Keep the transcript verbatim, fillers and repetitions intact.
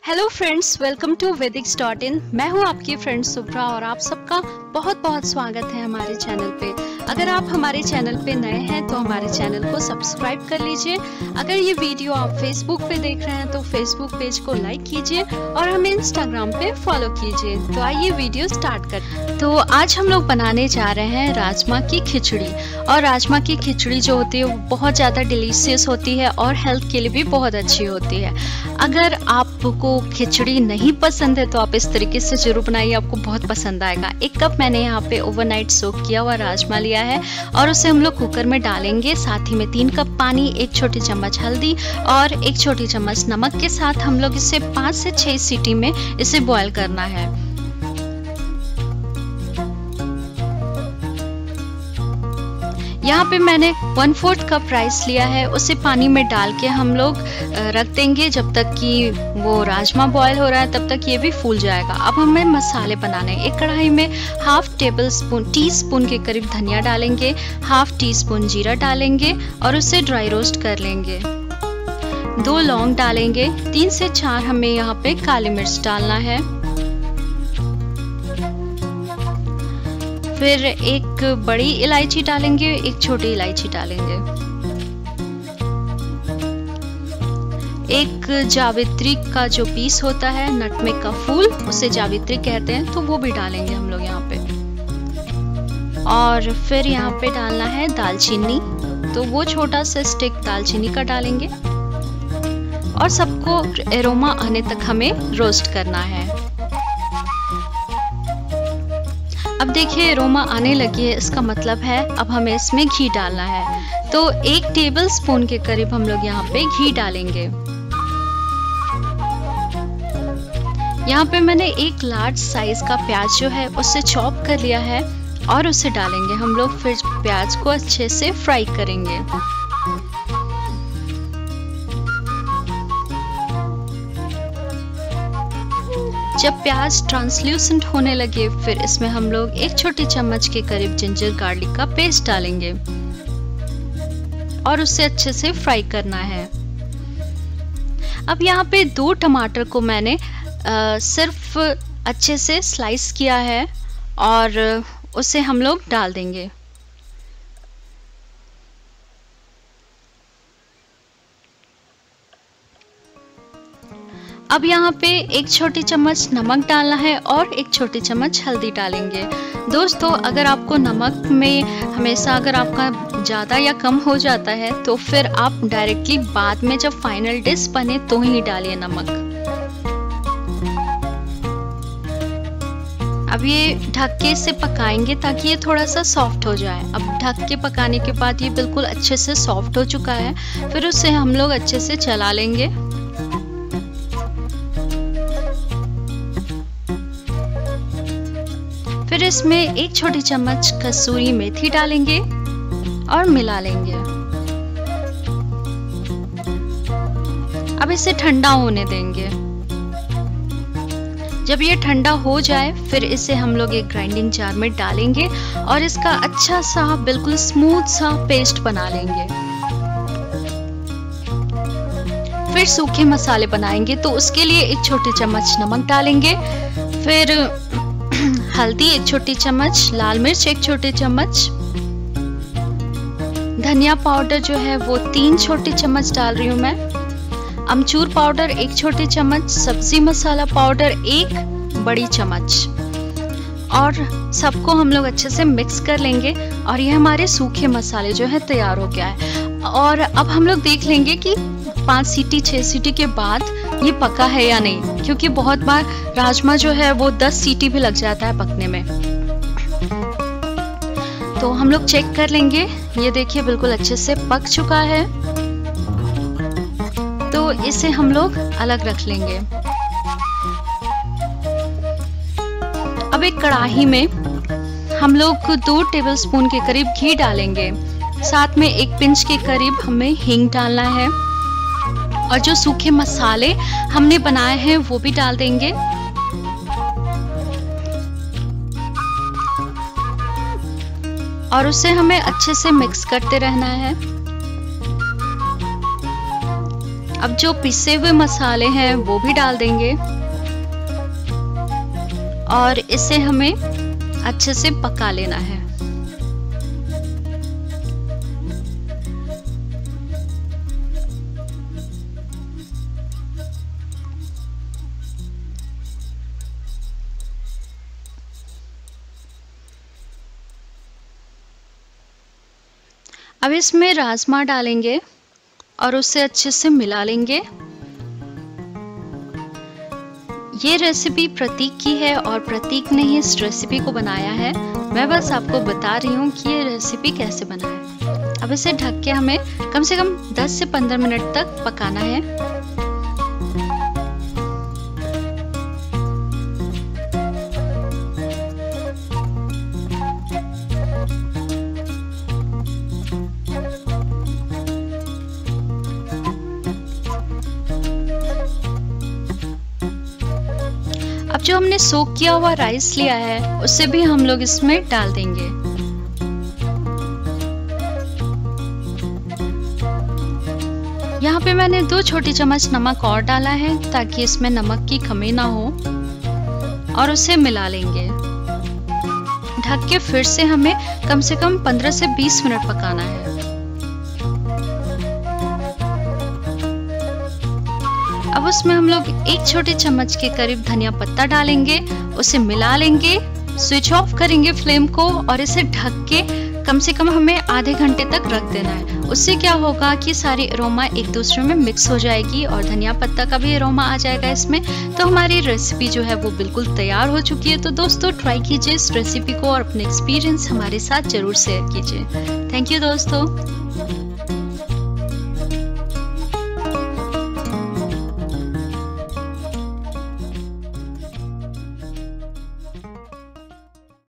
Hello friends, welcome to Vedix dot in. मैं हूं आपकी फ्रेंड सुप्रा और आप सबका बहुत बहुत स्वागत है हमारे चैनल पे। अगर आप हमारे चैनल पे नए हैं तो हमारे चैनल को सब्सक्राइब कर लीजिए। अगर ये वीडियो आप फेसबुक पे देख रहे हैं तो फेसबुक पेज को लाइक कीजिए और हमें इंस्टाग्राम पे फॉलो कीजिए। तो आइए वीडियो स्टार्ट करते। तो आज हम लोग बनाने जा रहे हैं राजमा की खिचड़ी। और राजमा की खिचड़ी जो होती है वो बहुत ज़्यादा डिलीशियस होती है और हेल्थ के लिए भी बहुत अच्छी होती है। अगर आपको खिचड़ी नहीं पसंद है तो आप इस तरीके से जरूर बनाइए, आपको बहुत पसंद आएगा। एक कप मैंने यहाँ पे ओवरनाइट सोक किया हुआ राजमा लिया है और उसे हम लोग कुकर में डालेंगे। साथ ही में तीन कप पानी, एक छोटी चम्मच हल्दी और एक छोटी चम्मच नमक के साथ हम लोग इसे पाँच से छह सीटी में इसे बॉयल करना है। यहाँ पे मैंने वन फोर्थ कप राइस लिया है, उसे पानी में डाल के हम लोग रख देंगे जब तक कि वो राजमा बॉयल हो रहा है, तब तक ये भी फूल जाएगा। अब हमें मसाले बनाने हैं। एक कढ़ाई में half tablespoon teaspoon के करीब धनिया डालेंगे, हाफ टी स्पून जीरा डालेंगे और उसे ड्राई रोस्ट कर लेंगे। दो लौंग डालेंगे, तीन से चार हमें यहाँ पे काली मिर्च डालना है। फिर एक बड़ी इलायची डालेंगे, एक छोटी इलायची डालेंगे। एक जावित्री का जो पीस होता है, नटमेग का फूल, उसे जावित्री कहते हैं, तो वो भी डालेंगे हम लोग यहाँ पे। और फिर यहाँ पे डालना है दालचीनी, तो वो छोटा सा स्टिक दालचीनी का डालेंगे और सबको एरोमा आने तक हमें रोस्ट करना है। अब देखिए एरोमा आने लगी है, इसका मतलब है अब हमें इसमें घी डालना है। तो एक टेबल स्पून के करीब हम लोग यहाँ पे घी डालेंगे। यहाँ पे मैंने एक लार्ज साइज का प्याज जो है उसे चॉप कर लिया है और उसे डालेंगे हम लोग। फिर प्याज को अच्छे से फ्राई करेंगे। जब प्याज ट्रांसल्यूसेंट होने लगे फिर इसमें हम लोग एक छोटी चम्मच के करीब जिंजर गार्लिक का पेस्ट डालेंगे और उसे अच्छे से फ्राई करना है। अब यहाँ पे दो टमाटर को मैंने आ, सिर्फ अच्छे से स्लाइस किया है और उसे हम लोग डाल देंगे। अब यहाँ पे एक छोटी चम्मच नमक डालना है और एक छोटी चम्मच हल्दी डालेंगे। दोस्तों, अगर आपको नमक में हमेशा अगर आपका ज़्यादा या कम हो जाता है तो फिर आप डायरेक्टली बाद में जब फाइनल डिश बने तो ही डालिए नमक। अब ये ढक के इसे पकाएंगे ताकि ये थोड़ा सा सॉफ्ट हो जाए। अब ढक के पकाने के बाद ये बिल्कुल अच्छे से सॉफ्ट हो चुका है। फिर उसे हम लोग अच्छे से चला लेंगे। फिर इसमें एक छोटी चम्मच कसूरी मेथी डालेंगे और मिला लेंगे। अब इसे ठंडा होने देंगे। जब ये ठंडा हो जाए फिर इसे हम लोग एक ग्राइंडिंग जार में डालेंगे और इसका अच्छा सा बिल्कुल स्मूथ सा पेस्ट बना लेंगे। फिर सूखे मसाले बनाएंगे, तो उसके लिए एक छोटी चम्मच नमक डालेंगे। फिर हल्दी एक छोटी चम्मच, लाल मिर्च एक छोटी चम्मच, धनिया पाउडर जो है वो तीन छोटी चम्मच डाल रही हूँ मैं, अमचूर पाउडर एक छोटी चम्मच, सब्जी मसाला पाउडर एक बड़ी चम्मच और सबको हम लोग अच्छे से मिक्स कर लेंगे। और ये हमारे सूखे मसाले जो है तैयार हो गया है। और अब हम लोग देख लेंगे कि पाँच सीटी छह सीटी के बाद ये पका है या नहीं, क्योंकि बहुत बार राजमा जो है वो दस सीटी भी लग जाता है पकने में। तो हम लोग चेक कर लेंगे। ये देखिए बिल्कुल अच्छे से पक चुका है, तो इसे हम लोग अलग रख लेंगे। अब एक कढ़ाई में हम लोग दो टेबलस्पून के करीब घी डालेंगे। साथ में एक पिंच के करीब हमें हींग डालना है और जो सूखे मसाले हमने बनाए हैं वो भी डाल देंगे। और उसे हमें अच्छे से मिक्स करते रहना है। अब जो पिसे हुए मसाले हैं वो भी डाल देंगे और इसे हमें अच्छे से पका लेना है। अब इसमें राजमा डालेंगे और उसे अच्छे से मिला लेंगे। ये रेसिपी प्रतीक की है और प्रतीक ने ही इस रेसिपी को बनाया है। मैं बस आपको बता रही हूँ कि ये रेसिपी कैसे बना है। अब इसे ढक के हमें कम से कम दस से पंद्रह मिनट तक पकाना है। अब जो हमने सोक किया हुआ राइस लिया है उसे भी हम लोग इसमें डाल देंगे। यहाँ पे मैंने दो छोटी चम्मच नमक और डाला है ताकि इसमें नमक की कमी ना हो, और उसे मिला लेंगे। ढक के फिर से हमें कम से कम पंद्रह से बीस मिनट पकाना है। अब उसमें हम लोग एक छोटे चम्मच के करीब धनिया पत्ता डालेंगे, उसे मिला लेंगे, स्विच ऑफ करेंगे फ्लेम को और इसे ढक के कम से कम हमें आधे घंटे तक रख देना है। उससे क्या होगा कि सारी अरोमा एक दूसरे में मिक्स हो जाएगी और धनिया पत्ता का भी अरोमा आ जाएगा इसमें। तो हमारी रेसिपी जो है वो बिल्कुल तैयार हो चुकी है। तो दोस्तों ट्राई कीजिए इस रेसिपी को और अपने एक्सपीरियंस हमारे साथ जरूर शेयर कीजिए। थैंक यू दोस्तों।